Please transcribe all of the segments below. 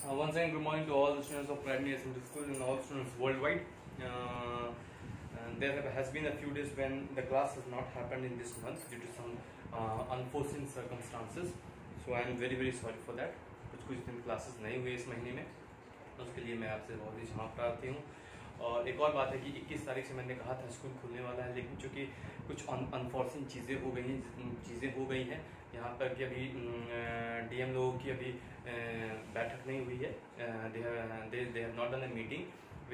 Once again, good morning to all the students of Primary Assembly School and all students worldwide. And there has been a few days when the class has not happened in this month due to some unforeseen circumstances. So I am very sorry for that. कुछ दिन classes नहीं हुए इस महीने में, उसके लिए मैं आपसे बहुत ही क्षमा प्रार्थी हूँ। और एक और बात है कि 21 तारीख से मैंने कहा था स्कूल खुलने वाला है, लेकिन चूँकि कुछ अनफॉर्चुन चीज़ें हो गई हैं यहाँ पर कि अभी डीएम लोगों की अभी बैठक नहीं हुई है। They have not done a meeting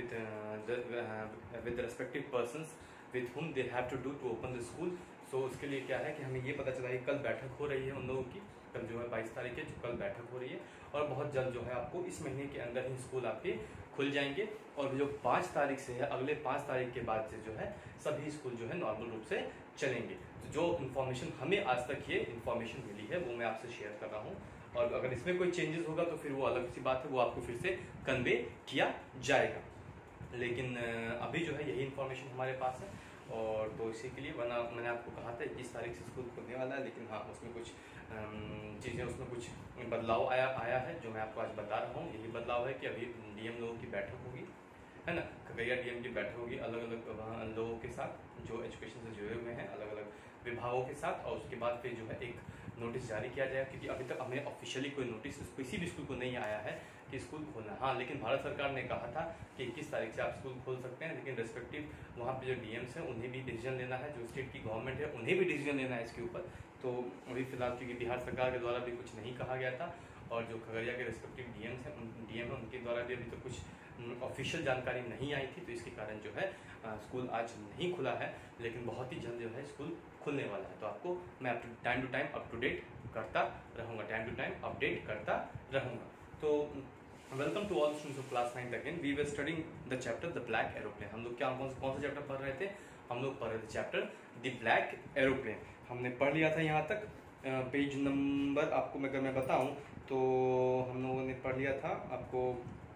with respective persons with whom they have to do to open the school. So उसके लिए क्या है कि हमें ये पता चला है कल बैठक हो रही है उन लोगों की, कल जो है 22 तारीख है जो कल बैठक हो रही है, और बहुत जल्द जो है आपको इस महीने के अंदर ही स्कूल आपके खुल जाएंगे। और जो 5 तारीख से है, अगले 5 तारीख के बाद से जो है सभी स्कूल जो है नॉर्मल रूप से चलेंगे। तो जो इन्फॉर्मेशन हमें आज तक ये इन्फॉर्मेशन मिली है वो मैं आपसे शेयर कर रहा हूँ, और अगर इसमें कोई चेंजेस होगा तो फिर वो अलग सी बात है, वो आपको फिर से कन्वे किया जाएगा। लेकिन अभी जो है यही इन्फॉर्मेशन हमारे पास है, और तो इसी के लिए वरना मैंने आपको कहा था 21 तारीख से स्कूल खुलने वाला है, लेकिन हाँ उसमें कुछ चीज़ें, उसमें कुछ बदलाव आया है जो मैं आपको आज बता रहा हूँ। यही बदलाव है कि अभी डीएम लोगों की बैठक होगी, है ना, खगड़िया डीएम की बैठक होगी अलग अलग लोगों के साथ जो एजुकेशन से जुड़े हुए हैं, अलग अलग विभागों के साथ, और उसके बाद फिर जो है एक नोटिस जारी किया जाएगा, क्योंकि अभी तक हमें ऑफिशियली कोई नोटिस किसी भी स्कूल को नहीं आया है कि स्कूल खोलना। हाँ, लेकिन भारत सरकार ने कहा था कि 21 तारीख से आप स्कूल खोल सकते हैं, लेकिन रेस्पेक्टिव वहाँ पे जो डीएम्स हैं उन्हें भी डिसीजन लेना है, जो स्टेट की गवर्नमेंट है उन्हें भी डिसीजन लेना है इसके ऊपर। तो अभी फिलहाल क्योंकि बिहार सरकार के द्वारा भी कुछ नहीं कहा गया था, और जो खगड़िया के रेस्पेक्टिव डीएम है उनके द्वारा भी अभी तक कुछ ऑफिशियल जानकारी नहीं आई थी, तो इसके कारण जो है स्कूल आज नहीं खुला है, लेकिन बहुत ही जल्द जो है स्कूल खुलने वाला है। तो आपको मैं time to time up to date करता रहूँगा, टाइम टू टाइम अपडेट करता रहूँगा। तो welcome to all students of class 9th again. We were studying the chapter the black aeroplane. हम लोग क्या कौन सा चैप्टर पढ़ रहे थे? हम लोग पढ़ रहे थे चैप्टर द ब्लैक एरोप्लेन। हमने पढ़ लिया था यहाँ तक। पेज नंबर आपको अगर मैं बताऊं तो हम लोगों ने पढ़ लिया था आपको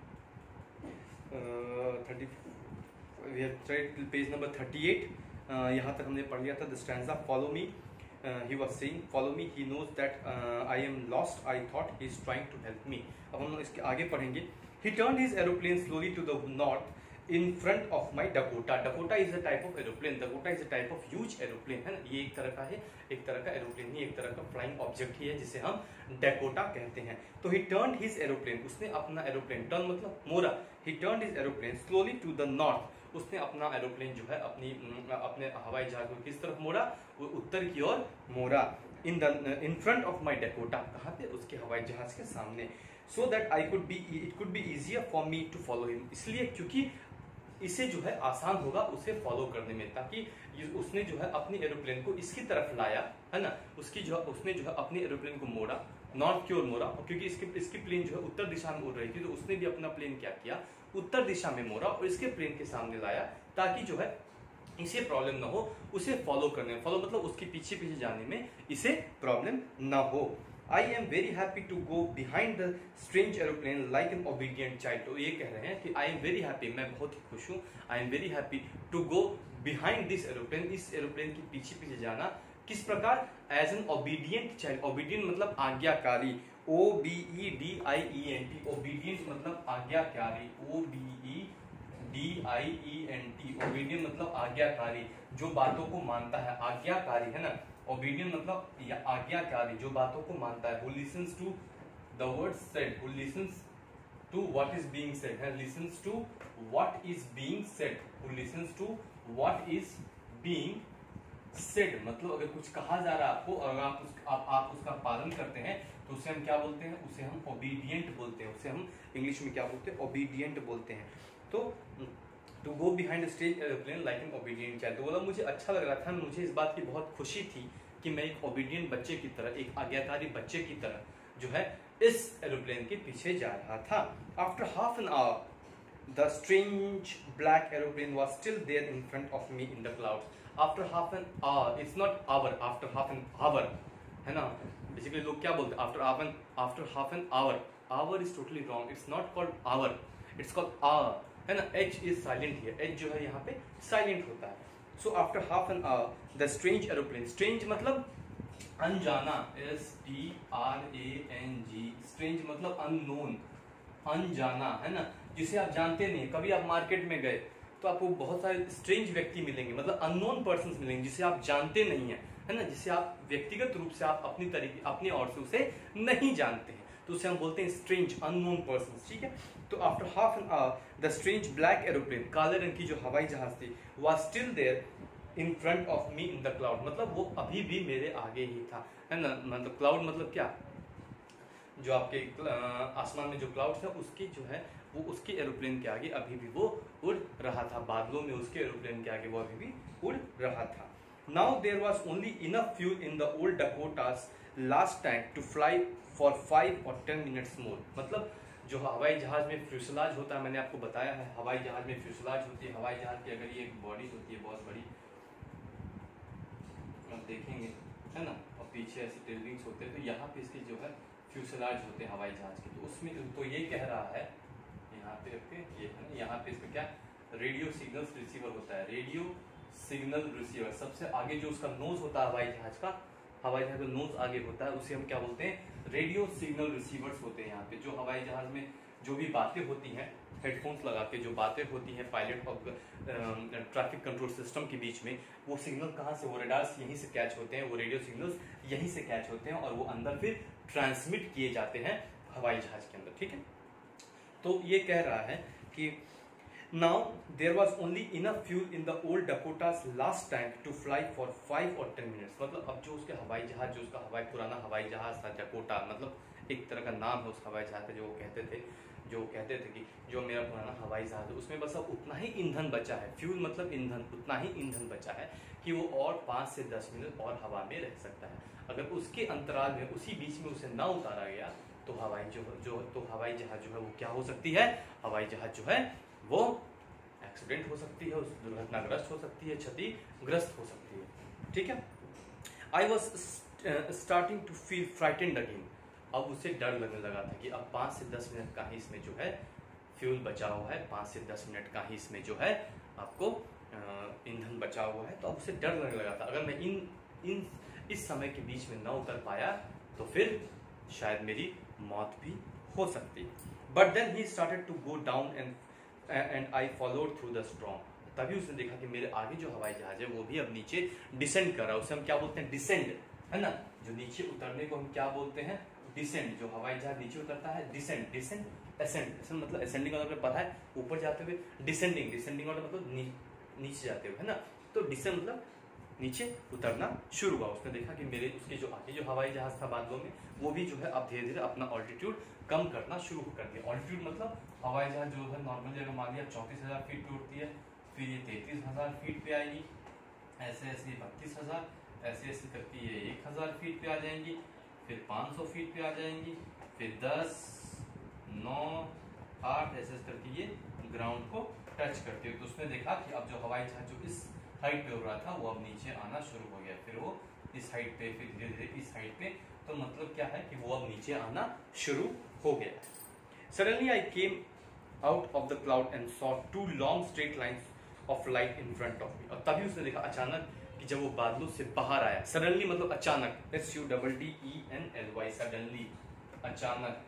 पेज नंबर 38। यहाँ तक हमने पढ़ लिया था। The stanza follow me, he was saying follow me, he knows that I am lost, I thought he is trying to help me। अब हम इसके आगे पढ़ेंगे। He turned his aeroplane slowly to the north in front of my Dakota। Dakota is a type of aeroplane। Dakota is a type of huge aeroplane, है ना। ये एक तरह का है, एक तरह का एरोप्लेन ही, एक तरह का फ्लाइंग ऑब्जेक्ट ही है जिसे हम डेकोटा कहते हैं। तो he turned his aeroplane, उसने अपना एरोप्लेन, टर्न मतलब मोड़ा, he turned his aeroplane slowly to the north, उसने अपना एरोप्लेन जो है अपने हवाई जहाज को किस तरफ मोड़ा? वो उत्तर की ओर मोड़ा। In front of my Dakota, कहाँ पे? उसके हवाई जहाज के सामने। So that it could be easier for me to follow him, इसलिए क्योंकि इसे जो है आसान होगा उसे फॉलो करने में, ताकि उसने जो है अपनी एरोप्लेन को इसकी तरफ लाया, है ना। उसने जो है अपनी एरोप्लेन को मोड़ा, नॉर्थ की ओर मोड़ा, और क्योंकि इसकी प्लेन जो है उत्तर दिशा में उड़ रही थी, तो उसने भी अपना प्लेन क्या किया? उत्तर दिशा में मोड़ा और इसके प्लेन के सामने लाया, ताकि जो है इसे प्रॉब्लम ना हो उसे फॉलो करने में। फॉलो मतलब उसके पीछे जाने में इसे प्रॉब्लम ना हो। I am very happy to go behind the strange aeroplane like an obedient child। तो ये कह रहे हैं कि I am very happy, मैं बहुत ही खुश हूँ। I am very happy to go behind this aeroplane, इस एरोप्लेन के पीछे जाना। किस प्रकार? As an obedient child। obedient मतलब आज्ञाकारी, OBEDIENT। obedient मतलब आज्ञाकारी, OBEDIENT। obedient मतलब आज्ञाकारी, जो बातों को मानता है, आज्ञाकारी, है ना। obedient मतलब आज्ञाकारी, जो बातों को मानता है। who listens to the words said, who listens to what is being said, है, listens to what is being said, who listens to what is being said। मतलब अगर कुछ कहा जा रहा है आपको और आप उसका पालन करते हैं तो उसे हम क्या बोलते हैं? उसे हम ओबीडियंट बोलते हैं। उसे हम इंग्लिश में क्या बोलते हैं? ओबीडियंट बोलते हैं। तो to go behind stage aeroplane like an obedient child. तो बोला मुझे अच्छा लग रहा था, मुझे इस बात की बहुत खुशी थी कि मैं एक ओबीडियंट बच्चे की तरह, एक आज्ञाकारी बच्चे की तरह जो है इस एरोप्लेन के पीछे जा रहा था। After half an hour the strange black aeroplane was still there in front of me in the clouds। after half an hour, it's not hour, after half an hour, है ना। बेसिकली लोग क्या बोलते हैं? after half an hour, hour is totally wrong, it's not called hour, it's called hour, है ना। H is silent here, H जो है यहाँ पे silent होता है। so after half an hour the strange aeroplane, strange मतलब अनजाना, STRANG, strange मतलब unknown, अनजाना, है ना, जिसे आप जानते नहीं। कभी आप मार्केट में गए तो आपको बहुत सारे स्ट्रेंज व्यक्ति मिलेंगे, मतलब अननोन पर्सन मिलेंगे जिसे आप जानते नहीं है ना, जिसे आप व्यक्तिगत रूप से आप अपनी तरीके अपने और से उसे नहीं जानते हैं, तो उसे हम बोलते हैं स्ट्रेंज अननोन पर्सन। ठीक है, तो after half an hour the strange black aeroplane, काले रंग की जो हवाई जहाज थी, was still there in front of me in the cloud, मतलब वो अभी भी मेरे आगे ही था, है ना। मतलब क्लाउड मतलब क्या, जो आपके आसमान में जो क्लाउड्स है उसकी जो है वो उसके एरोप्लेन के आगे अभी भी वो उड़ रहा था, बादलों में उसके एरोप्लेन के आगे वो अभी भी उड़ रहा था। Now there was only enough fuel in the old Dakota's last tank to fly for 5 or 10 minutes more, मतलब जो हवाई जहाज में फ्यूसलाज होता है, मैंने आपको बताया है हवाई जहाज में फ्यूसलाज होती है। हवाई जहाज की अगर ये एक बॉडी होती है बहुत बड़ी, आप देखेंगे, है ना, और पीछे ऐसे टेल विंग्स होते हैं, तो यहाँ पे इसके जो है फ्यूसलाज होते हैं हवाई जहाज के, तो उसमें तो ये कह रहा है यहाँ पे रखते ये है, यहाँ पे इसका क्या रेडियो सिग्नल्स रिसीवर होता है, रेडियो सिग्नल रिसीवर। सबसे आगे जो उसका नोज होता है हवाई जहाज का नोज आगे होता है, उसे हम क्या बोलते हैं, रेडियो सिग्नल रिसीवर्स होते हैं यहाँ पे। जो हवाई जहाज में जो भी बातें होती हैं, हेडफोन्स लगा के जो बातें होती हैं पायलट और ट्रैफिक कंट्रोल सिस्टम के बीच में, वो सिग्नल कहाँ से, वो रडार्स यहीं से कैच होते हैं, वो रेडियो सिग्नल्स यहीं से कैच होते हैं और वो अंदर फिर ट्रांसमिट किए जाते हैं हवाई जहाज के अंदर। ठीक है, तो ये कह रहा है कि now there was only enough fuel in the old Dakota's last tank to fly for 5 or 10 minutes, मतलब अब जो उसके हवाई जहाज, जो उसका पुराना हवाई जहाज था डकोटा, मतलब एक तरह का नाम है उस हवाई जहाज का, जो कहते थे कि जो मेरा पुराना हवाई जहाज है उसमें बस अब उतना ही ईंधन बचा है, फ्यूल मतलब ईंधन, उतना ही ईंधन बचा है कि वो और 5 से 10 मिनट और हवा में रह सकता है। अगर उसके अंतराल में उसी बीच में उसे ना उतारा गया तो हवाई जहाज जो है वो क्या हो सकती है, हवाई जहाज जो है वो एक्सीडेंट हो सकती है, उस दुर्घटनाग्रस्त हो सकती है, क्षतिग्रस्त हो सकती है। ठीक है, I was starting to feel frightened again, अब उसे डर लगने लगा था कि अब 5 से 10 मिनट का ही इसमें जो है फ्यूल बचा हुआ है, 5 से 10 मिनट का ही इसमें जो है आपको ईंधन बचा हुआ है, तो अब उसे डर लगने लगा था अगर मैं इस समय के बीच में न उतर पाया तो फिर शायद मेरी मौत भी हो सकती। But then he started to go down and I followed through the storm, तभी उसने देखा कि मेरे आगे जो हवाई जहाज है वो भी अब नीचे डिसेंड कर रहा है, उसे हम क्या बोलते हैं, डिसेंड, है ना, जो नीचे उतरने को हम क्या बोलते हैं, डिसेंड। जो हवाई जहाज नीचे उतरता है डिसेंड, असेंड मतलब असेंडिंग का मतलब पता है ऊपर जाते हुए, डिसेंडिंग का मतलब नीचे जाते हुए, है ना, तो डिसेंड मतलब नीचे उतरना शुरू हुआ। उसने देखा कि मेरे उसके जो आगे जो हवाई जहाज था बादलों में वो भी जो है अब धीरे धीरे अपना ऑल्टीट्यूड कम करना शुरू कर दिया। ऑल्टीट्यूड मतलब हवाई जहाज जो है नॉर्मली अगर मान लिया 34,000 फीट पे उड़ती है, फिर ये 33,000 फीट पे आएगी, ऐसे ऐसे 32,000, ऐसे ऐसे करके ये 1,000 फीट पे आ जाएंगी, फिर 500 फीट पे आ जाएंगी, फिर 10, 9, 8 ऐसे करके ये ग्राउंड को टच करती है। तो उसने देखा कि अब जो हवाई जहाज जो इस हाइट पे उड़ रहा था वो अब नीचे आना शुरू हो गया, फिर वो इस हाइट पे, फिर धीरे धीरे इस हाइट पे, तो मतलब क्या है कि वो अब नीचे आना शुरू हो गया। Suddenly I came out of the cloud and saw 2 long straight lines of light in front of me, और तभी उसने देखा अचानक कि जब वो बादलों से बाहर आया, सडनली मतलब अचानक, SUDDENLY, सडनली, अचानक,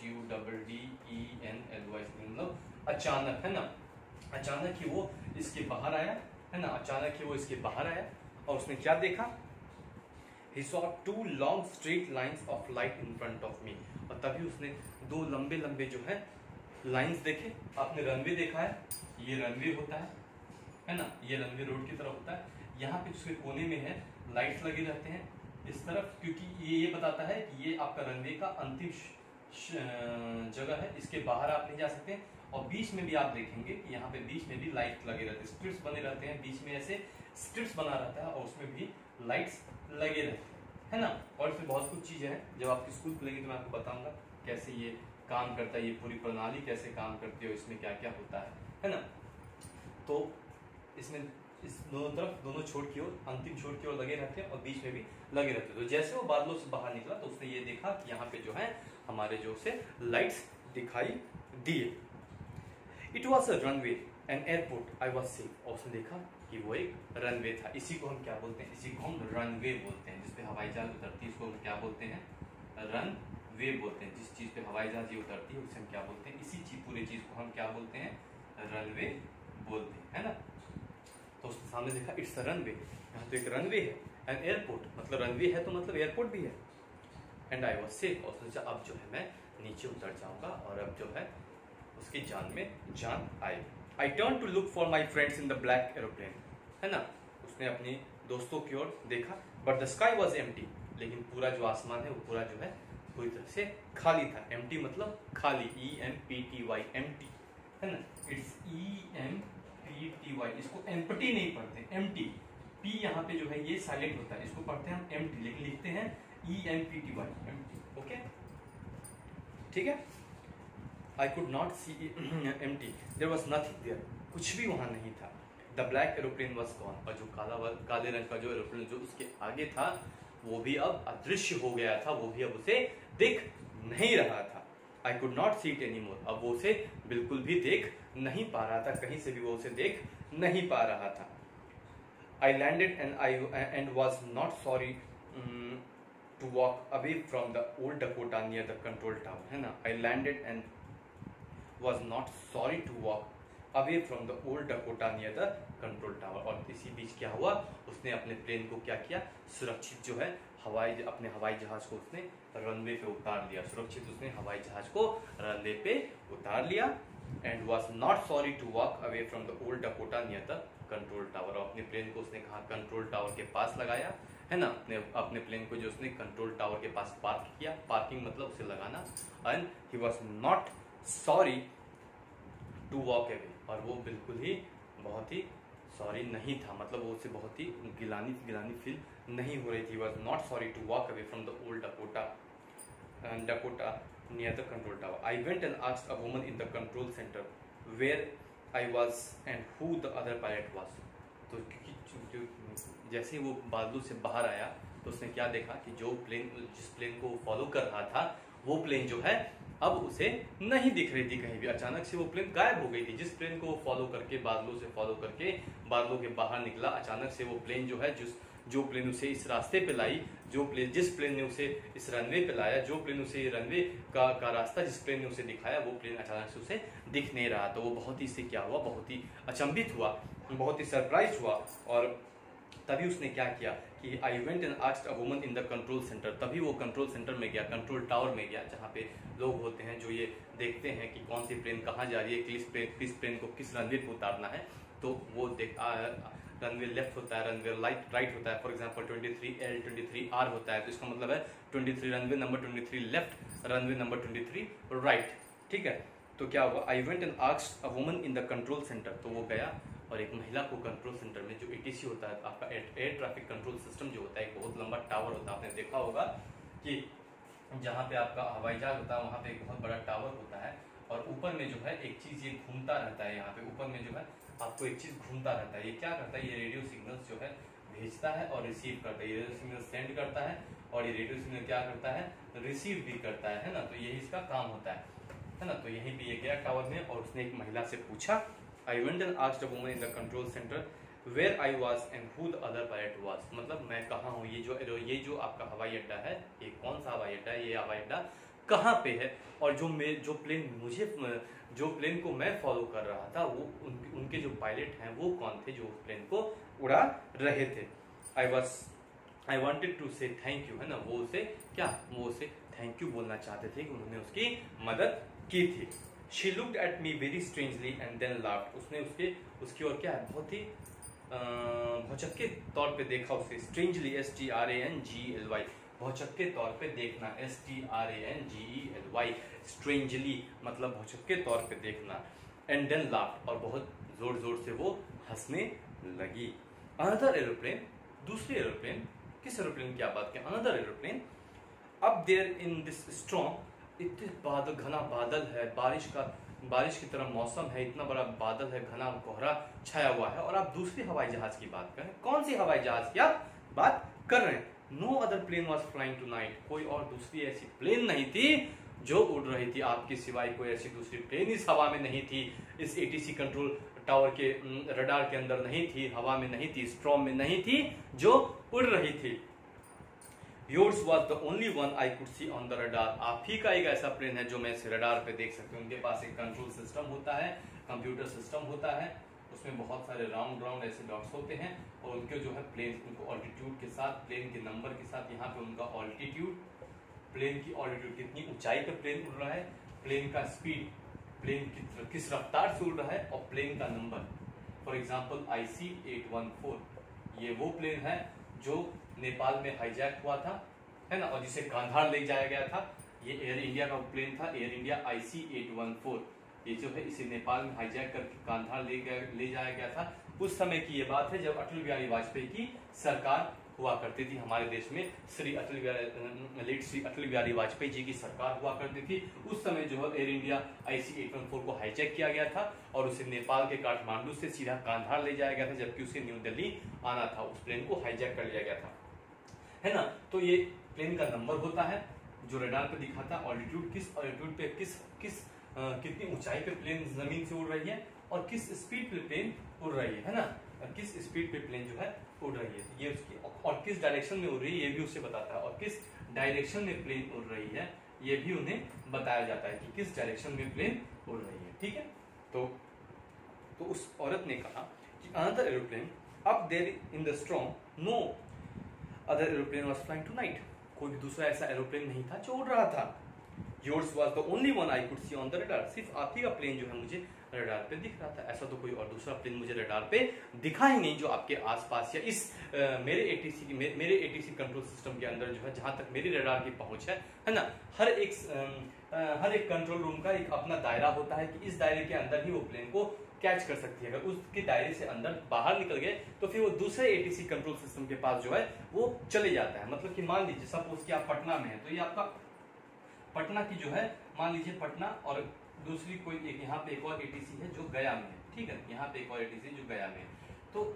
SUDDENLY मतलब अचानक, है ना, अचानक ही वो इसके बाहर आया, है ना, अचानक ही वो इसके बाहर आया और उसने क्या देखा, He saw 2 long straight lines of light in front of me, और तभी उसने 2 लंबे लंबे जो है लाइंस देखे। आपने रनवे देखा है, ये रनवे होता है ना, ये रनवे रोड की तरफ होता है, यहाँ पे उसके कोने में है लाइट्स लगे रहते हैं इस तरफ, क्योंकि ये बताता है कि ये आपका रनवे का अंतिम जगह है, इसके बाहर आप नहीं जा सकते। और बीच में भी आप देखेंगे कि यहाँ पे बीच में भी लाइट लगे रहते हैं, स्ट्रिप्स बने रहते हैं, बीच में ऐसे स्ट्रिप्स बना रहता है और उसमें भी लाइट्स लगे रहते हैं ना। और इसमें बहुत कुछ चीजें हैं, जब आपकी स्कूल खुलेंगी तो मैं आपको बताऊंगा कैसे ये काम करता है, ये पूरी प्रणाली कैसे काम करती है, इसमें क्या क्या होता है ना। तो इसमें इस दोनों तरफ, दोनों छोर की ओर, अंतिम छोर की ओर लगे रहते हैं और बीच में भी लगे रहते हैं। तो जैसे वो बादलों से बाहर निकला तो उसने ये देखा कि यहाँ पे जो है हमारे जो से लाइट्स दिखाई दिए। It was a runway an airport, I was safe, और उसने देखा कि वो एक रनवे था। इसी को हम क्या बोलते हैं, इसी को हम रनवे बोलते हैं, जिसपे हवाई जहाज उतरती है, इसको हम क्या बोलते हैं, रन वे बोलते हैं। जिस चीज पे हवाई जहाज ये उतरती है उसे हम क्या बोलते हैं, इसी चीज पूरे चीज को हम क्या बोलते हैं, रनवे बोलते हैं, है ना। तो उसने सामने देखा इट्स अ रनवे, यहाँ तो एक रनवे है, एन एयरपोर्ट मतलब रनवे है तो मतलब एयरपोर्ट भी है। एंड आई वाज सेफ, और सोचा अब जो है मैं नीचे उतर जाऊंगा और अब जो है उसकी जान में जान आई। I turn to look for my friends in the black aeroplane, है ना। उसने अपनी दोस्तों की ओर देखा, but the sky was empty, लेकिन पूरा जो आसमान है वो पूरा जो है पूरी तरह से खाली था। एम्प्टी मतलब खाली, EMPTY, एम्प्टी, है ना। इट्स EMPTY, इसको एम्प्टी नहीं पढ़ते, एम्प्टी, P यहाँ पे जो है ये साइलेंट होता है, इसको पढ़ते हैं हम एम्प्टी, लेकिन लिखते हैं EMPTY, एम्प्टी, ओके, ठीक है। I could not see empty, there was nothing there, कुछ भी वहां नहीं था। The black aeroplane was gone, और जो काले रंग का जो एरोप्लेन जो उसके आगे था वो भी अब अदृश्य हो गया था, वो भी अब उसे दिख नहीं रहा था। I could not see it anymore, अब वो उसे बिल्कुल भी देख नहीं पा रहा था, कहीं से भी वो उसे देख नहीं पा रहा था। I landed and was not sorry to walk away from the old Dakota near the control tower, है ना। I landed and was not sorry to walk away from the old Dakota near the control tower, और इसी बीच क्या हुआ, उसने अपने plane को क्या किया, सुरक्षित जो है अपने हवाई जहाज को उसने रनवे पे उतार लिया, सुरक्षित उसने हवाई जहाज को रनवे पे उतार लिया। And was not sorry to walk away from the old Dakota near the control tower, और अपने प्लेन को उसने कहा कंट्रोल टावर के पास लगाया, है ना। अपने प्लेन को जो उसने कंट्रोल टावर के पास पार्क किया, पार्किंग मतलब उसे लगाना। And he was not sorry to walk away, और वो बिल्कुल ही बहुत ही सॉरी नहीं था, मतलब वो उसे बहुत ही गिलानी फील नहीं हो रही थी। Was not sorry to walk away from the old Dakota near the control tower. I went and asked a woman in the control center where I was and who the other pilot was. तो जैसे ही वो बादलों से बाहर आया तो उसने क्या देखा कि जिस प्लेन को वो फॉलो कर रहा था वो प्लेन जो है अब उसे नहीं दिख रही थी कहीं भी, अचानक से वो प्लेन गायब हो गई थी। जिस प्लेन को वो फॉलो करके बादलों के बाहर निकला, अचानक से वो प्लेन जो है जो प्लेन उसे इस रास्ते पे लाई, जिस प्लेन ने उसे इस रनवे पे लाया, जो प्लेन उसे रनवे का रास्ता जिस प्लेन ने उसे दिखाया, वो प्लेन अचानक से उसे दिख नहीं रहा। तो वो बहुत ही, इससे क्या हुआ, बहुत ही अचंभित हुआ, बहुत ही सरप्राइज हुआ। और तभी उसने क्या किया कि I went and asked a woman in the control centre, तभी वो कंट्रोल सेंटर में गया, कंट्रोल टावर में गया, जहाँ पे लोग होते हैं जो ये देखते हैं कि कौन सी प्लेन कहाँ जा रही है, किस प्लेन को किस रनवे पे उतारना है। तो वो रनवे लेफ्ट होता है, रनवे राइट होता है। फॉर एग्जांपल 23L 23R होता है, तो इसका मतलब है 23 runway number 23 left, runway number 23 right, ठीक है। तो क्या हुआ, I went and asked a woman in the control centre, तो वो गया और एक महिला को कंट्रोल सेंटर में, जो ATC होता है आपका एयर ट्रैफिक कंट्रोल सिस्टम जो होता है, एक बहुत लंबा टावर होता है, आपने देखा होगा कि जहाँ पे आपका हवाई जहाज होता है वहाँ पे एक बहुत बड़ा टावर होता है, और ऊपर में जो है एक चीज ये घूमता रहता है, यहाँ पे ऊपर में जो है आपको एक चीज घूमता रहता है। ये क्या करता है, ये रेडियो सिग्नल्स जो है भेजता है और रिसीव करता है, ये रेडियो सिग्नल सेंड करता है और ये रेडियो सिग्नल क्या करता है, रिसीव भी करता है ना। तो यही इसका काम होता है ना। तो यहीं पे ये गया टावर में और उसने एक महिला से पूछा, I went and asked a woman in the control centre where I was and who the other pilot was, मतलब मैं कहाँ हूँ, ये जो आपका हवाई अड्डा है, ये कौन सा हवाई अड्डा है, ये हवाई अड्डा कहाँ पे है, और जो प्लेन को मैं फॉलो कर रहा था वो उनके जो पायलट हैं वो कौन थे जो उस प्लेन को उड़ा रहे थे। I wanted to say thank you, है ना। वो उसे थैंक यू बोलना चाहते थे कि उन्होंने उसकी मदद की थी। She looked at me very strangely and then laughed, उसने उसकी ओर क्या है, बहुत ही भौचक्के तौर पे देखा उसे, स्ट्रेंजली STRANGELY, भौचक्के तौर पे देखना, STRANGELY, स्ट्रेंजली मतलब भौचक्के तौर पे देखना। एंड देन लाफ्ड, और बहुत जोर जोर से वो हंसने लगी। अनदर एरोप्लेन, दूसरी एरोप्लेन, किस एरोप्लेन की आप बात करें, another aeroplane, up there in this storm, इतने बादल, घना बादल है, बारिश की तरह मौसम है, इतना बड़ा बादल है, घना कोहरा छाया हुआ है, और आप दूसरी हवाई जहाज की बात करें, कौन सी हवाई जहाज की आप बात कर रहे हैं। No other plane was flying tonight, कोई और दूसरी ऐसी प्लेन नहीं थी जो उड़ रही थी, आपके सिवाय कोई ऐसी दूसरी प्लेन इस हवा में नहीं थी, इस ATC कंट्रोल टावर के रडार के अंदर नहीं थी, हवा में नहीं थी, स्ट्रॉम में नहीं थी, जो उड़ रही थी। Yours was the only one I could see on the radar, आप ही का एक ऐसा प्लेन है जो मैं इस रडार पे देख सकती हूँ। उनके पास एक कंट्रोल सिस्टम होता है, कंप्यूटर सिस्टम होता है, उसमें बहुत सारे राउंड राउंड ऐसे डॉट्स होते हैं और उनके जो है प्लेन, उनको ऑल्टीट्यूड के साथ, प्लेन के नंबर के साथ, यहाँ पे उनका ऑल्टीट्यूड, प्लेन की ऑल्टीट्यूड कितनी ऊंचाई पर प्लेन उड़ रहा है, प्लेन का स्पीड, प्लेन किस रफ्तार से उड़ रहा है, और प्लेन का नंबर। फॉर एग्जाम्पल IC-814, ये वो प्लेन है जो नेपाल में हाईजैक हुआ था, है ना, और जिसे कांधार ले जाया गया था। ये एयर इंडिया का प्लेन था, एयर इंडिया IC-814। ये जो है इसे नेपाल में हाईजैक करके कांधार ले जाया गया था। उस समय की ये बात है जब अटल बिहारी वाजपेयी की सरकार हुआ करती थी हमारे देश में। लेट श्री अटल बिहारी वाजपेयी जी की सरकार हुआ करती थी। उस समय जो है एयर इंडिया IC-814 को हाईजैक किया गया था और उसे नेपाल के काठमांडू से सीधा कांधार ले जाया गया था, जबकि उसे न्यू दिल्ली आना था। उस प्लेन को हाईजैक कर लिया गया था, है ना। तो ये प्लेन का नंबर होता है जो रडार पे दिखाता है ऑल्टीट्यूड, किस ऑल्टीट्यूड पे कितनी ऊंचाई पे प्लेन जमीन से उड़ रही है और किस स्पीड पे प्लेन उड़ रही है ना, किस स्पीड पे प्लेन जो है उड़ रही है, ये उसकी, और किस डायरेक्शन में उड़ रही है ये भी उसे बताता है, और किस डायरेक्शन में प्लेन उड़ रही है ये भी उन्हें बताया जाता है कि किस डायरेक्शन में प्लेन उड़ रही है। ठीक है, तो उस औरत ने कहा कि another aeroplane up there in the storm, no other aeroplane was flying tonight, कोई भी दूसरा ऐसा एरोप्लेन नहीं था जो उड़ रहा था। Yours was the only one I could see on the radar, सिर्फ आप ही का प्लेन जो है मुझे रडार पे दिख रहा था। ऐसा तो कोई और दूसरा प्लेन मुझे रडार पे दिखा ही नहीं जो आपके आसपास या इस मेरे ATC कंट्रोल सिस्टम के अंदर जो है, जहां तक मेरी रडार की पहुंच है ना। हर एक कंट्रोल रूम का एक अपना दायरा होता है कि इस दायरे के अंदर ही वो प्लेन को कैच कर सकती है। अगर उसके दायरे से अंदर बाहर निकल गए तो फिर वो दूसरे ATC कंट्रोल सिस्टम के पास जो है वो चले जाता है। मतलब कि मान लीजिए सपोज कि आप पटना में है, तो ये आपका पटना की जो है, मान लीजिए पटना, और दूसरी कोई एक यहाँ पे एक और ATC है जो गया में है। ठीक है, यहाँ पे एक और ATC जो गया में है। तो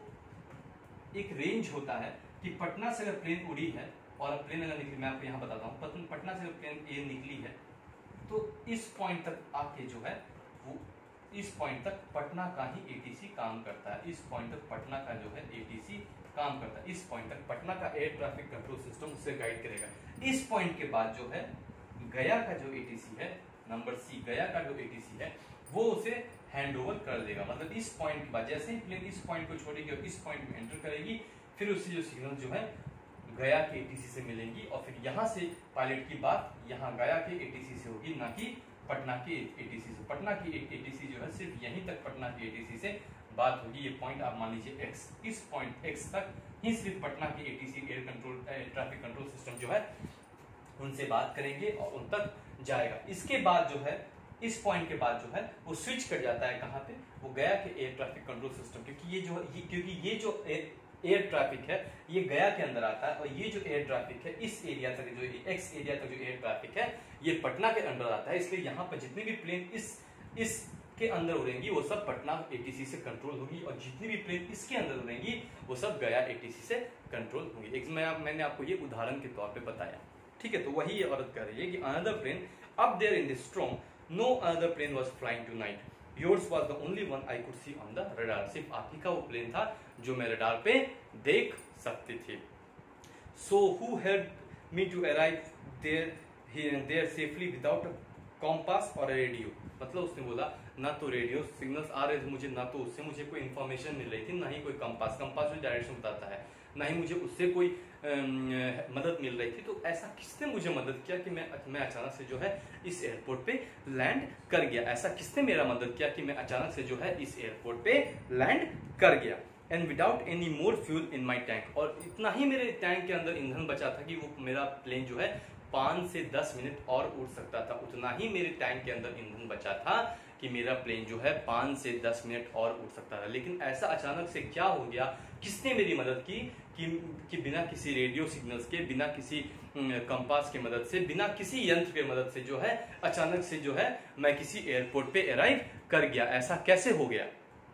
एक रेंज होता है कि पटना से अगर प्लेन उड़ी है और प्लेन अगर निकली, मैं आपको यहाँ बताता हूँ, पटना से अगर प्लेन ए निकली है तो इस पॉइंट तक आके जो है वो, इस पॉइंट तक पटना का ही ATC काम करता है। इस पॉइंट तक पटना का जो है ATC काम करता है। इस पॉइंट तक पटना का एयर ट्रैफिक कंट्रोल सिस्टम उसे गाइड करेगा। इस पॉइंट के बाद जो है गया का जो ATC है, नंबर C, गया का जो ATC है वो उसे हैंड ओवर कर देगा। मतलब इस पॉइंट के बाद जैसे ही प्लेन इस पॉइंट को छोड़ेगी और इस पॉइंट में एंटर करेगी, फिर उससे जो सिग्नल जो है गया के ATC से मिलेंगी, और फिर यहाँ से पायलट की बात यहाँ गया के ATC से होगी, ना कि पटना की ATC से। पटना की ATC जो है सिर्फ यहीं तक पटना की ATC से बात होगी। ये पॉइंट आप मान लीजिए X, इस पॉइंट X तक ही सिर्फ पटना की ATC air traffic control system जो है उनसे बात करेंगे और उन तक जाएगा। इसके बाद जो है, इस पॉइंट के बाद जो है वो स्विच कर जाता है कहाँ पे, वो गया के एयर ट्रैफिक कंट्रोल सिस्टम, क्योंकि ये जो एयर ट्रैफिक है ये गया के अंदर आता है, और ये जो एयर ट्रैफिक है इस एरिया तक, जो X एरिया तक जो एयर ट्रैफिक है ये पटना के अंदर आता है। इसलिए यहाँ पर जितने भी प्लेन इस के अंदर उड़ेंगी वो सब पटना ATC से कंट्रोल होगी, और जितनी भी प्लेन इसके अंदर उड़ेंगी वो सब गया ATC से कंट्रोल होंगी। मैंने आपको ये उदाहरण के तौर पे बताया। ठीक है, तो वही ये औरत कह रही है कि another plane up there in the storm, no another plane was flying tonight, yours was the only one I could see on the radar, सिर्फ आप ही का वो प्लेन था जो मैं रडार पे देख सकती थी। So who helped me to arrive there safely without a compass और रेडियो, मतलब उसने बोला ना तो रेडियो सिग्नल्स आ रहे थे मुझे, ना तो उससे मुझे कोई इन्फॉर्मेशन मिल रही थी, ना ही कोई कंपास जो डायरेक्शन बताता है, ना ही मुझे उससे कोई मदद मिल रही थी। तो ऐसा किसने मुझे मदद किया कि मैं अचानक से जो है इस एयरपोर्ट पे लैंड कर गया? ऐसा किसने मेरा मदद किया कि मैं अचानक से जो है इस एयरपोर्ट पे लैंड कर गया? And without any more fuel in my tank, और इतना ही मेरे टैंक के अंदर ईंधन बचा था कि वो मेरा प्लेन जो है 5 से 10 मिनट और उड़ सकता था। उतना ही मेरे टैंक के अंदर ईंधन बचा था कि मेरा प्लेन जो है 5 से 10 मिनट और उड़ सकता था। लेकिन ऐसा अचानक से क्या हो गया, किसने मेरी मदद की कि बिना किसी रेडियो सिग्नल्स के, बिना किसी कंपास की मदद से, बिना किसी यंत्र के मदद से जो है अचानक से जो है मैं किसी एयरपोर्ट पे अराइव कर गया? ऐसा कैसे हो गया?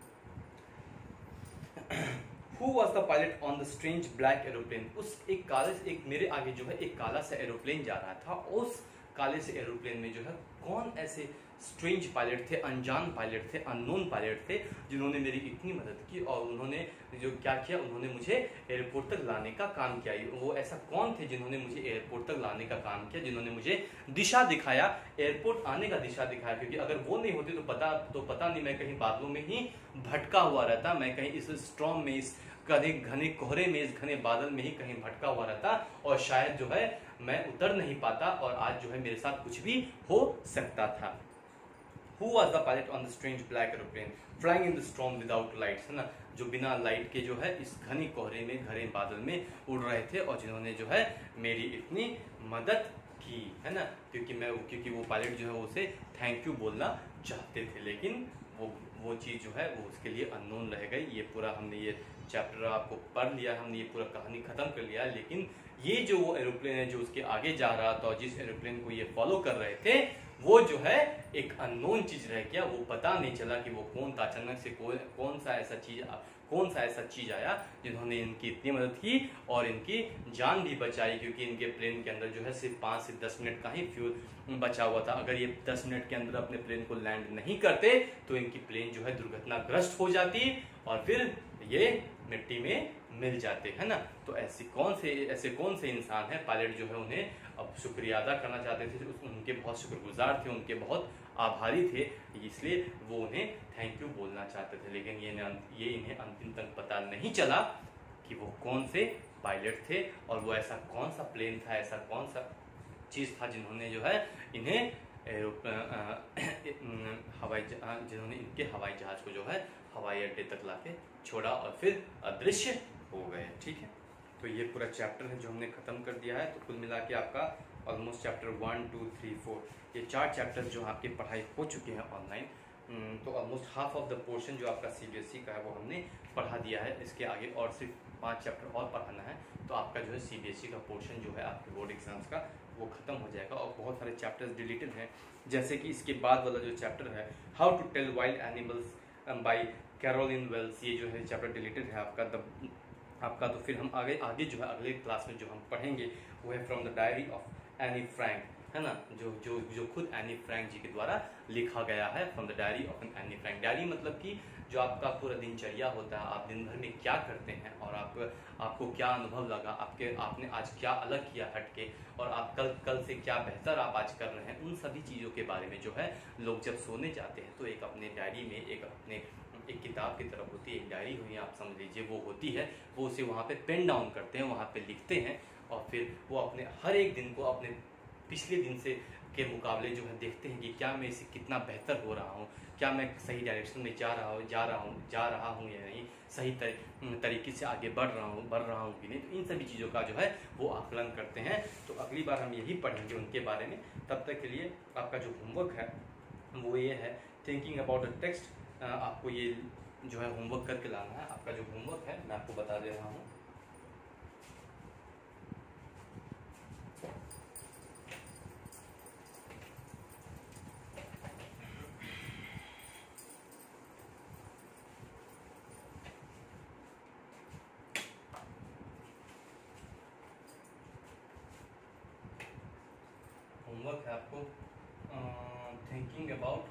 Who was the pilot on the strange black aeroplane? एक मेरे आगे जो है एक काला सा एरोप्लेन जा रहा था। उस काले से एरोप्लेन में जो है कौन ऐसे स्ट्रेंज पायलट थे, अनजान पायलट थे, अननोन पायलट थे, जिन्होंने मेरी इतनी मदद की और उन्होंने जो क्या किया, उन्होंने मुझे एयरपोर्ट तक लाने का काम किया। वो ऐसा कौन थे जिन्होंने मुझे एयरपोर्ट तक लाने का काम किया, जिन्होंने मुझे दिशा दिखाया, एयरपोर्ट आने का दिशा दिखाया, क्योंकि अगर वो नहीं होते तो पता नहीं मैं कहीं बादलों में ही भटका हुआ रहता, मैं कहीं इस स्टॉर्म में, इस घने कोहरे में, इस घने बादल में ही कहीं भटका हुआ रहता और शायद जो है मैं उतर नहीं पाता और आज जो है मेरे साथ कुछ भी हो सकता था। Who was the pilot on the strange black aeroplane flying in the storm without lights, है ना, जो बिना लाइट के जो है इस घनी कोहरे में, घने बादल में उड़ रहे थे और जिन्होंने जो है मेरी इतनी मदद की, है ना, क्योंकि वो पायलट जो है उसे थैंक यू बोलना चाहते थे, लेकिन वो चीज़ जो है वो उसके लिए अननोन रह गई। ये पूरा हमने ये चैप्टर आपको पढ़ लिया, हमने ये पूरा कहानी खत्म कर लिया, लेकिन ये जो वो एरोप्लेन है जो उसके आगे जा रहा था और जिस एरोप्लेन को ये फॉलो कर रहे थे, वो जो है एक अननोन चीज रह गया। वो पता नहीं चला कि वो कौन था। अचानक से कौन सा ऐसा चीज आया जिन्होंने इनकी इतनी मदद की और इनकी जान भी बचाई, क्योंकि इनके प्लेन के अंदर जो है सिर्फ 5 से 10 मिनट का ही फ्यूल बचा हुआ था। अगर ये 10 मिनट के अंदर अपने प्लेन को लैंड नहीं करते तो इनकी प्लेन जो है दुर्घटनाग्रस्त हो जाती और फिर ये मिट्टी में मिल जाते, है ना। तो ऐसे कौन से इंसान हैं, पायलट जो है उन्हें अब शुक्रिया अदा करना चाहते थे, उनके बहुत शुक्रगुजार थे, उनके बहुत आभारी थे, इसलिए वो उन्हें थैंक यू बोलना चाहते थे। लेकिन ये इन्हें अंतिम तक पता नहीं चला कि वो कौन से पायलट थे और वो ऐसा कौन सा प्लेन था, ऐसा कौन सा चीज़ था जिन्होंने जो है इन्हें जिन्होंने इनके हवाई जहाज को जो है हवाई अड्डे तक लाके छोड़ा और फिर अदृश्य हो गए। ठीक है, तो ये पूरा चैप्टर है जो हमने खत्म कर दिया है। तो कुल मिला के आपका ऑलमोस्ट चैप्टर 1, 2, 3, 4 ये 4 चैप्टर्स जो आपकी पढ़ाई हो चुके हैं ऑनलाइन। तो almost half of the portion जो आपका सीबीएसई का है वो हमने पढ़ा दिया है। इसके आगे और सिर्फ 5 चैप्टर और पढ़ाना है, तो आपका जो है सीबीएसई का पोर्शन जो है आपके बोर्ड एग्जाम्स का वो खत्म हो जाएगा। और बहुत सारे चैप्टर्स डिलीटेड हैं, जैसे कि इसके बाद वाला जो चैप्टर है how to tell wild animals by Carolyn Wells, ये जो है चैप्टर डिलीटेड है आपका। तो फिर हम आगे जो है अगले क्लास में जो हम पढ़ेंगे वो है from the diary of Anne Frank, है ना, जो खुद एनी फ्रैंक जी के द्वारा लिखा गया है, from the diary of an Anne Frank. Diary मतलब कि जो आपका पूरा दिनचर्या होता है, आप दिन भर में क्या करते हैं और आपको क्या अनुभव लगा, आपने आज क्या अलग किया हटके, और आप कल से क्या बेहतर आप आज कर रहे हैं, उन सभी चीज़ों के बारे में जो है लोग जब सोने जाते हैं तो एक अपने डायरी में एक किताब की तरफ होती है, एक डायरी हुई आप समझ लीजिए वो होती है, वो उसे वहाँ पे पेन डाउन करते हैं, वहाँ पे लिखते हैं और फिर वो अपने हर एक दिन को अपने पिछले दिन से के मुकाबले जो है देखते हैं कि क्या मैं इससे कितना बेहतर हो रहा हूँ, क्या मैं सही डायरेक्शन में जा रहा हूँ या नहीं, सही तरीके से आगे बढ़ रहा हूँ कि नहीं। तो इन सभी चीज़ों का जो है वो आकलन करते हैं। तो अगली बार हम यही पढ़ेंगे उनके बारे में। तब तक के लिए आपका जो होमवर्क है वो ये है, थिंकिंग अबाउट द टेक्स्ट। आपको ये जो है होमवर्क करके लाना है। आपका जो होमवर्क है मैं आपको बता दे रहा हूँ। होमवर्क है आपको थिंकिंग अबाउट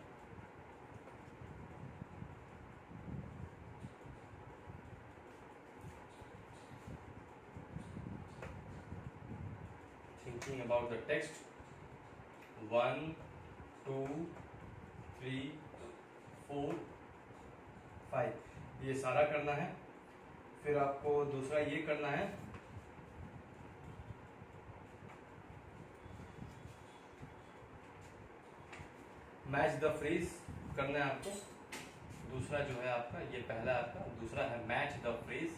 the text 1, 2, 3, 4, 5 ये सारा करना है। फिर आपको दूसरा ये करना है, मैच द फ्रेज करना है आपको। दूसरा जो है आपका ये पहला आपका, दूसरा है match the phrase.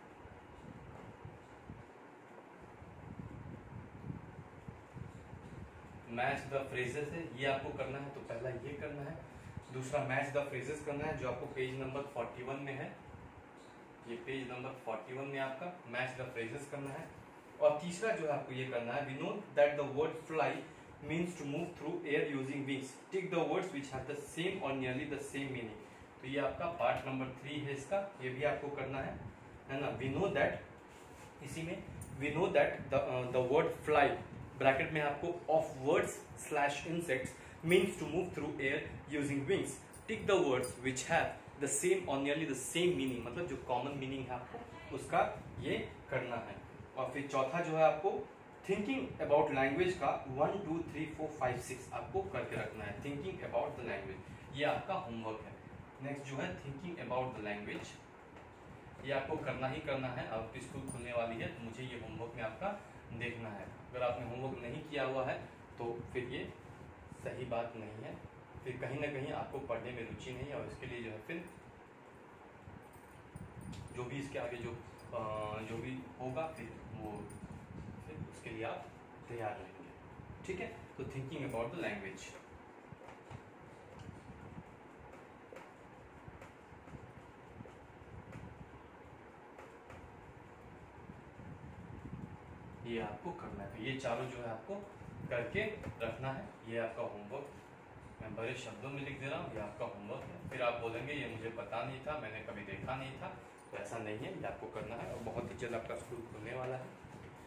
Match the phrases है, ये आपको करना है। तो पहला ये करना है, दूसरा मैच द फ्रेजेस करना है जो आपको पेज नंबर 41 में है। ये पेज नंबर 41 में आपका मैच द फ्रेजेस करना है। और तीसरा जो है आपको ये करना है, we know that the word fly means to move through air using wings, tick the words which have the same or nearly the same meaning. तो ये आपका पार्ट नंबर 3 है इसका, ये भी आपको करना है ना। वी नो दैट, इसी में we know that the word fly bracket में आपको of words slash insects means to move through air using wings. Tick the words which have the same or nearly the same meaning, मतलब जो common meaning है आपको उसका ये करना है। और फिर चौथा जो है आपको थिंकिंग अबाउट लैंग्वेज का 1 2 3 4 5 6 आपको करके रखना है। थिंकिंग अबाउट द लैंग्वेज, ये आपका होमवर्क है। नेक्स्ट जो है थिंकिंग अबाउट द लैंग्वेज, ये आपको करना ही करना है। आपकी स्कूल खुलने वाली है तो मुझे ये होमवर्क में आपका देखना है। अगर आपने होमवर्क नहीं किया हुआ है तो फिर ये सही बात नहीं है, फिर कहीं ना कहीं आपको पढ़ने में रुचि नहीं है, और इसके लिए जो है फिर जो भी इसके आगे जो भी होगा फिर उसके लिए आप तैयार रहेंगे। ठीक है, तो थिंकिंग अबाउट द लैंग्वेज। ये आपको करना है, तो ये चारों जो है आपको करके रखना है। ये आपका होमवर्क, मैं बड़े शब्दों में लिख दे रहा हूँ, ये आपका होमवर्क है। फिर आप बोलेंगे ये मुझे पता नहीं था, मैंने कभी देखा नहीं था, तो ऐसा नहीं है, ये आपको करना है। और बहुत ही जल्द आपका स्कूल खुलने वाला है।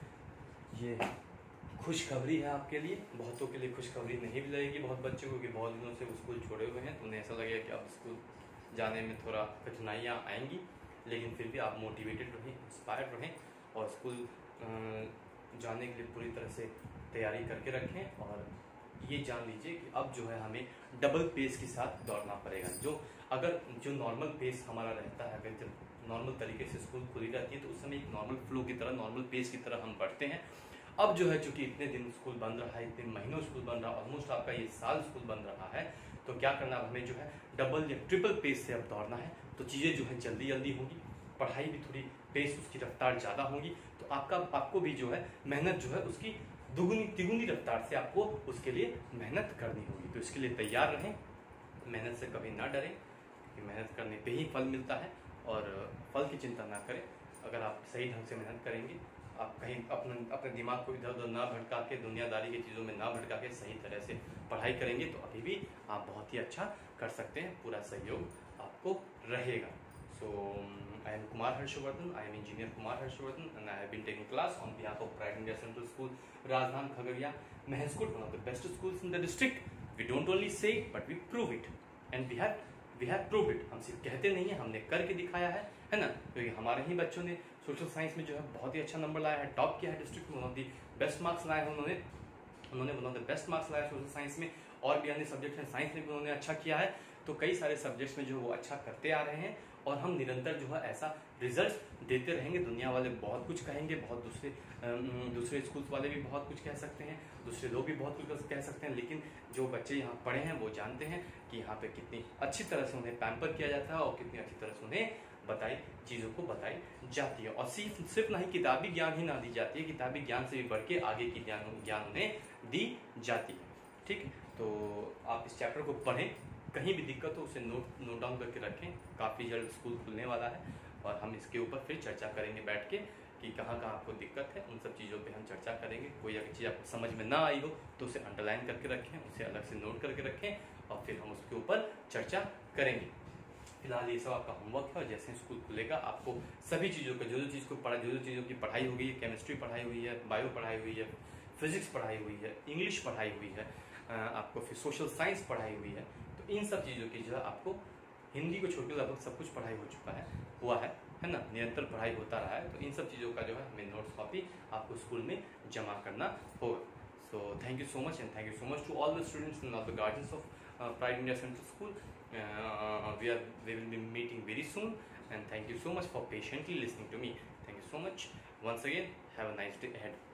ये खुशखबरी है आपके लिए, बहुतों के लिए खुशखबरी नहीं भी लगेगी बहुत बच्चों को कि बहुत दिनों से वो स्कूल छोड़े हुए हैं, तो उन्हें ऐसा लगेगा कि अब स्कूल जाने में थोड़ा कठिनाइयाँ आएंगी, लेकिन फिर भी आप मोटिवेटेड रहें, इंस्पायर्ड रहें और स्कूल जाने के लिए पूरी तरह से तैयारी करके रखें। और ये जान लीजिए कि अब जो है हमें डबल पेस के साथ दौड़ना पड़ेगा। जो नॉर्मल पेस हमारा रहता है, अगर जब नॉर्मल तरीके से स्कूल खुली रहती है तो उस समय एक नॉर्मल फ्लो की तरह, नॉर्मल पेस की तरह हम बढ़ते हैं। अब जो है चूंकि इतने दिन स्कूल बंद रहा है, इतने महीनों स्कूल बंद रहा, ऑलमोस्ट आपका ये साल स्कूल बंद रहा है, तो क्या करना, अब हमें जो है डबल या ट्रिपल पेस से अब दौड़ना है। तो चीज़ें जो है जल्दी जल्दी होंगी, पढ़ाई भी थोड़ी पेस उसकी रफ्तार ज़्यादा होगी, तो आपको भी जो है मेहनत जो है उसकी दुगुनी तिगुनी रफ्तार से आपको उसके लिए मेहनत करनी होगी। तो इसके लिए तैयार रहें, मेहनत से कभी ना डरें, क्योंकि मेहनत करने पे ही फल मिलता है। और फल की चिंता ना करें, अगर आप सही ढंग से मेहनत करेंगे, आप कहीं अपने दिमाग को इधर उधर ना भटका के, दुनियादारी की चीज़ों में ना भटका के सही तरह से पढ़ाई करेंगे तो अभी भी आप बहुत ही अच्छा कर सकते हैं, पूरा सहयोग आपको रहेगा। सो I am Kumar Harshvardhan. I am Engineer Kumar Harshvardhan, and I have been taking class on behalf of Pride India Central School, Rajdhan, Khagaria, Maheskut, one of the best schools in the district. We don't only say it, but we prove it, and we have proved it. हम सिर्फ कहते नहीं है, हमने करके दिखाया है ना? क्योंकि हमारे ही बच्चों ने सोशल साइंस में जो है बहुत ही अच्छा नंबर लाया है, टॉप किया है डिस्ट्रिक्ट में, one of the best marks लाए हैं उन्होंने one of the best marks लाया सोशल साइंस में। और भी अन्य सब्जेक्ट हैं, साइंस में भी उन्होंने अच्छा किया है। तो कई सारे सब्जेक्ट्स में जो वो अच्छा करते आ रहे हैं, और हम निरंतर जो है ऐसा रिजल्ट देते रहेंगे। दुनिया वाले बहुत कुछ कहेंगे, बहुत दूसरे स्कूल्स वाले भी बहुत कुछ कह सकते हैं, दूसरे लोग भी बहुत कुछ कह सकते हैं, लेकिन जो बच्चे यहाँ पढ़े हैं वो जानते हैं कि यहाँ पे कितनी अच्छी तरह से उन्हें पैम्पर किया जाता है और कितनी अच्छी तरह से उन्हें चीज़ों को बताई जाती है। और सिर्फ नहीं किताबी ज्ञान ही ना दी जाती है, किताबी ज्ञान से भी बढ़ के आगे की ज्ञान उन्हें दी जाती है। ठीक, तो आप इस चैप्टर को पढ़ें, कहीं भी दिक्कत हो उसे नोट डाउन करके रखें। काफ़ी जल्द स्कूल खुलने वाला है और हम इसके ऊपर फिर चर्चा करेंगे बैठ के कि कहाँ आपको दिक्कत है, उन सब चीज़ों पे हम चर्चा करेंगे। कोई अगर चीज़ आपको समझ में ना आई हो तो उसे अंडरलाइन करके रखें, उसे अलग से नोट करके रखें और फिर हम उसके ऊपर चर्चा करेंगे। फिलहाल ये सब आपका होमवर्क है, और जैसे स्कूल खुलेगा आपको सभी चीज़ों का जो चीज़ों की पढ़ाई हो गई है, केमिस्ट्री पढ़ाई हुई है, बायो पढ़ाई हुई है, फिजिक्स पढ़ाई हुई है, इंग्लिश पढ़ाई हुई है, आपको फिर सोशल साइंस पढ़ाई हुई है, तो इन सब चीज़ों की जो है आपको हिंदी को छोड़ के लगभग सब कुछ पढ़ाई हुआ है ना, निरंतर पढ़ाई होता रहा है। तो इन सब चीज़ों का जो है हमें नोट्स कॉपी आपको स्कूल में जमा करना होगा। So thank you so much, and thank you so much to all the students and all the guardians of Pride India Central School. We will be meeting very soon, and thank you so much for patiently listening to me. Thank you so much once again. Have a nice day ahead.